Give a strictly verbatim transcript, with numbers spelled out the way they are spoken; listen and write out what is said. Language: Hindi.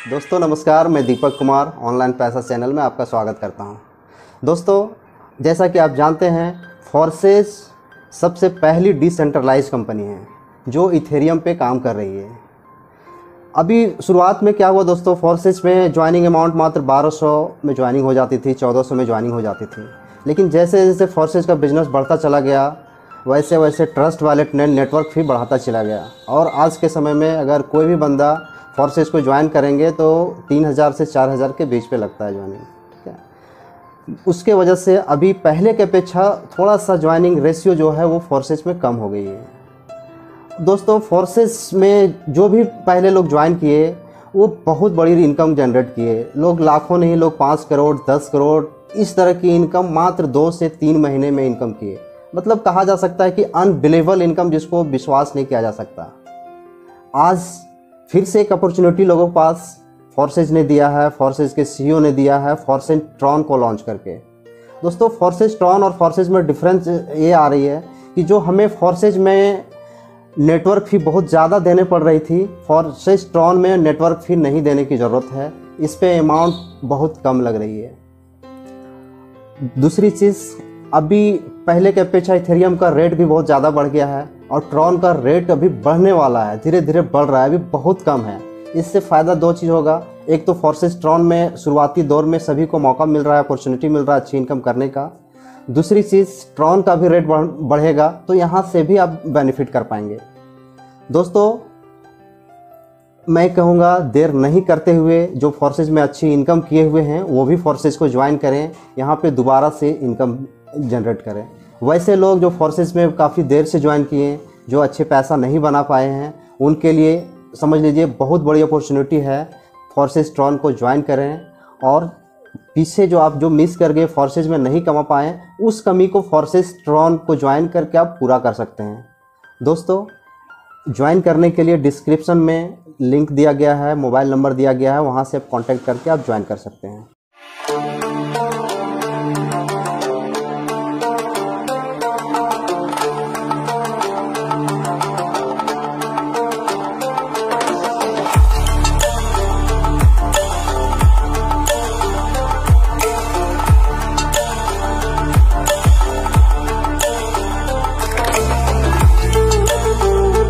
दोस्तों नमस्कार, मैं दीपक कुमार ऑनलाइन पैसा चैनल में आपका स्वागत करता हूं। दोस्तों, जैसा कि आप जानते हैं, फोर्सेज सबसे पहली डिसेंट्रलाइज कंपनी है जो इथेरियम पे काम कर रही है। अभी शुरुआत में क्या हुआ दोस्तों, फोर्सेज में ज्वाइनिंग अमाउंट मात्र बारह सौ में ज्वाइनिंग हो जाती थी, चौदह सौ में ज्वाइनिंग हो जाती थी। लेकिन जैसे जैसे फोर्सेज का बिजनेस बढ़ता चला गया, वैसे वैसे ट्रस्ट वॉलेट ने नेटवर्क भी बढ़ाता चला गया। और आज के समय में अगर कोई भी बंदा फोर्सेज को ज्वाइन करेंगे तो तीन हज़ार से चार हज़ार के बीच पे लगता है ज्वाइनिंग, ठीक है। उसके वजह से अभी पहले के अपेक्षा थोड़ा सा ज्वाइनिंग रेशियो जो है वो फोर्सेज में कम हो गई है। दोस्तों, फोर्सेज में जो भी पहले लोग ज्वाइन किए वो बहुत बड़ी इनकम जनरेट किए। लोग लाखों नहीं, लोग पाँच करोड़ दस करोड़ इस तरह की इनकम मात्र दो से तीन महीने में इनकम किए। मतलब कहा जा सकता है कि अनबिलीवेबल इनकम, जिसको विश्वास नहीं किया जा सकता। आज फिर से एक अपॉर्चुनिटी लोगों के पास फोर्सेज ने दिया है, फोर्सेज के सीईओ ने दिया है फोर्सेज ट्रॉन को लॉन्च करके। दोस्तों, फोर्सेज ट्रॉन और फोर्सेज में डिफरेंस ये आ रही है कि जो हमें फोर्सेज में नेटवर्क फी बहुत ज़्यादा देने पड़ रही थी, फोर्सेज ट्रॉन में नेटवर्क फी नहीं देने की ज़रूरत है। इस पे अमाउंट बहुत कम लग रही है। दूसरी चीज़, अभी पहले के अपेक्षा इथेरियम का रेट भी बहुत ज़्यादा बढ़ गया है और ट्रॉन का रेट अभी बढ़ने वाला है, धीरे धीरे बढ़ रहा है, अभी बहुत कम है। इससे फ़ायदा दो चीज़ होगा। एक तो फोर्सेज ट्रॉन में शुरुआती दौर में सभी को मौका मिल रहा है, अपॉर्चुनिटी मिल रहा है अच्छी इनकम करने का। दूसरी चीज़, ट्रॉन का भी रेट बढ़ेगा तो यहाँ से भी आप बेनिफिट कर पाएंगे। दोस्तों, मैं कहूँगा देर नहीं करते हुए जो फोर्सेज में अच्छी इनकम किए हुए हैं वो भी फोर्सेज को ज्वाइन करें, यहाँ पे दोबारा से इनकम जनरेट करें। वैसे लोग जो फोर्सेज में काफ़ी देर से ज्वाइन किए, जो अच्छे पैसा नहीं बना पाए हैं, उनके लिए समझ लीजिए बहुत बड़ी अपॉर्चुनिटी है। फोर्सेज ट्रॉन को ज्वाइन करें और पीछे जो आप जो मिस कर गए, फोर्सेज में नहीं कमा पाए, उस कमी को फोर्सेज ट्रॉन को ज्वाइन करके आप पूरा कर सकते हैं। दोस्तों, ज्वाइन करने के लिए डिस्क्रिप्शन में लिंक दिया गया है, मोबाइल नंबर दिया गया है, वहाँ से आप कॉन्टैक्ट करके आप ज्वाइन कर सकते हैं।